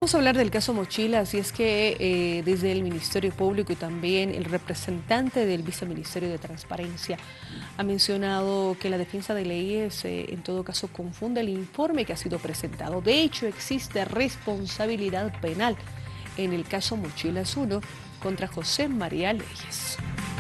Vamos a hablar del caso Mochilas y es que desde el Ministerio Público y también el representante del Viceministerio de Transparencia ha mencionado que la defensa de leyes en todo caso confunde el informe que ha sido presentado. De hecho, existe responsabilidad penal en el caso Mochilas 1 contra José María Leyes.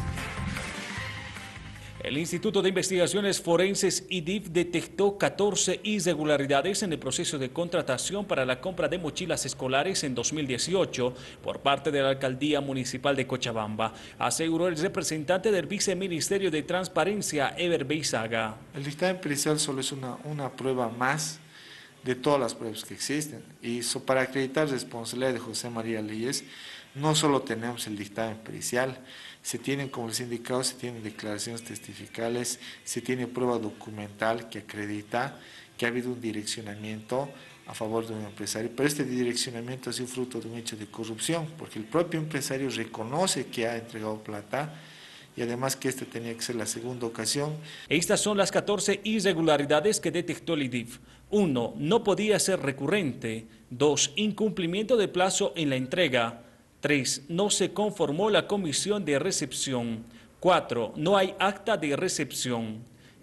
El Instituto de Investigaciones Forenses IDIF detectó 14 irregularidades en el proceso de contratación para la compra de mochilas escolares en 2018 por parte de la Alcaldía Municipal de Cochabamba, aseguró el representante del Viceministerio de Transparencia, Ever Beizaga. El dictamen pericial solo es una prueba más de todas las pruebas que existen. Y para acreditar responsabilidad de José María Leyes, no solo tenemos el dictamen pericial, se tienen, como les he indicado, se tienen declaraciones testificales, se tiene prueba documental que acredita que ha habido un direccionamiento a favor de un empresario, pero este direccionamiento ha sido fruto de un hecho de corrupción, porque el propio empresario reconoce que ha entregado plata y además que esta tenía que ser la segunda ocasión. Estas son las 14 irregularidades que detectó el IDIF. 1. No podía ser recurrente. 2. Incumplimiento de plazo en la entrega. 3. No se conformó la comisión de recepción. 4. No hay acta de recepción.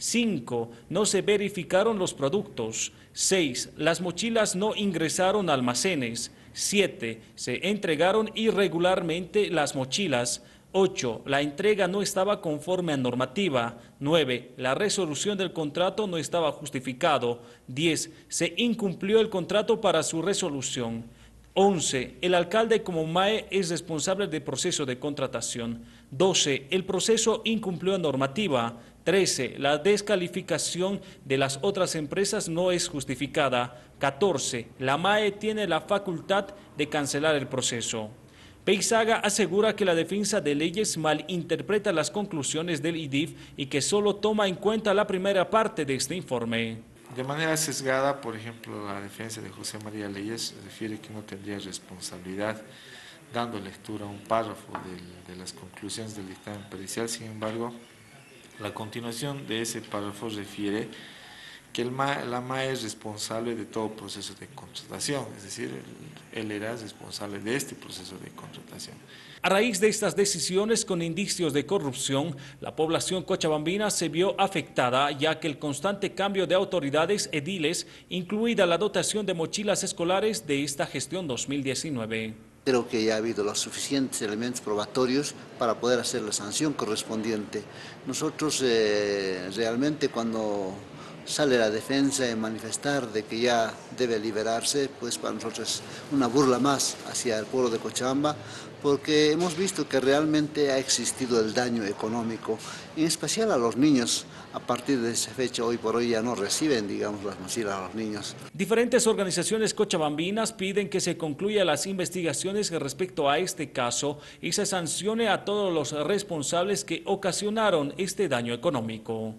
5. No se verificaron los productos. 6. Las mochilas no ingresaron a almacenes. 7. Se entregaron irregularmente las mochilas. 8. La entrega no estaba conforme a normativa. 9. La resolución del contrato no estaba justificado. 10. Se incumplió el contrato para su resolución. 11. El alcalde como MAE es responsable del proceso de contratación. 12. El proceso incumplió normativa. 13. La descalificación de las otras empresas no es justificada. 14. La MAE tiene la facultad de cancelar el proceso. Beizaga asegura que la defensa de leyes malinterpreta las conclusiones del IDIF y que solo toma en cuenta la primera parte de este informe. De manera sesgada, por ejemplo, la defensa de José María Leyes refiere que no tendría responsabilidad, dando lectura a un párrafo de las conclusiones del dictamen pericial. Sin embargo, la continuación de ese párrafo refiere que la MAE es responsable de todo proceso de contratación, es decir, él era responsable de este proceso de contratación. A raíz de estas decisiones con indicios de corrupción, la población cochabambina se vio afectada, ya que el constante cambio de autoridades ediles, incluida la dotación de mochilas escolares de esta gestión 2019. Creo que ya ha habido los suficientes elementos probatorios para poder hacer la sanción correspondiente. Nosotros realmente cuando sale la defensa en manifestar de que ya debe liberarse, pues para nosotros es una burla más hacia el pueblo de Cochabamba, porque hemos visto que realmente ha existido el daño económico, en especial a los niños. A partir de esa fecha, hoy por hoy ya no reciben, digamos, las mochilas a los niños. Diferentes organizaciones cochabambinas piden que se concluyan las investigaciones respecto a este caso y se sancione a todos los responsables que ocasionaron este daño económico.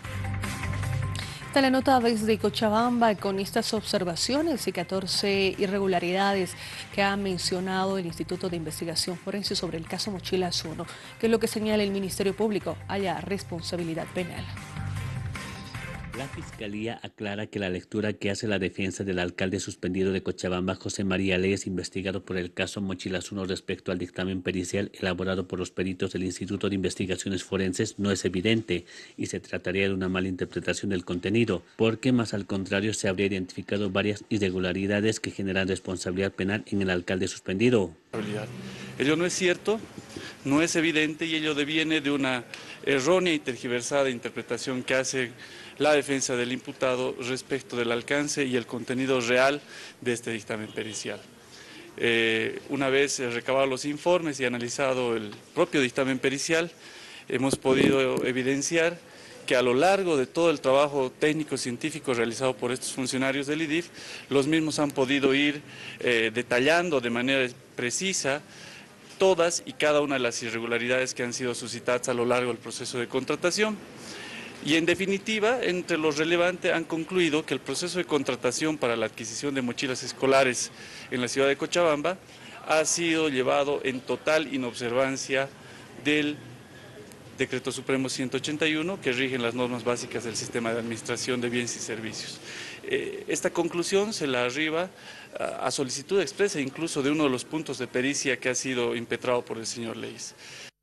La nota desde Cochabamba con estas observaciones y 14 irregularidades que ha mencionado el Instituto de Investigación Forense sobre el caso Mochilas 1, que es lo que señala el Ministerio Público, haya responsabilidad penal. La Fiscalía aclara que la lectura que hace la defensa del alcalde suspendido de Cochabamba, José María Leyes, investigado por el caso Mochilas 1 respecto al dictamen pericial elaborado por los peritos del Instituto de Investigaciones Forenses, no es evidente y se trataría de una mala interpretación del contenido, porque más al contrario se habría identificado varias irregularidades que generan responsabilidad penal en el alcalde suspendido. Ello no es cierto, no es evidente y ello deviene de una errónea y tergiversada interpretación que hace la defensa del imputado respecto del alcance y el contenido real de este dictamen pericial. Una vez recabados los informes y analizado el propio dictamen pericial, hemos podido evidenciar que a lo largo de todo el trabajo técnico-científico realizado por estos funcionarios del IDIF, los mismos han podido ir detallando de manera precisa todas y cada una de las irregularidades que han sido suscitadas a lo largo del proceso de contratación. Y en definitiva, entre lo relevante, han concluido que el proceso de contratación para la adquisición de mochilas escolares en la ciudad de Cochabamba ha sido llevado en total inobservancia del Decreto Supremo 181, que rigen las normas básicas del sistema de administración de bienes y servicios. Esta conclusión se la arriba a solicitud expresa incluso de uno de los puntos de pericia que ha sido impetrado por el señor Leyes.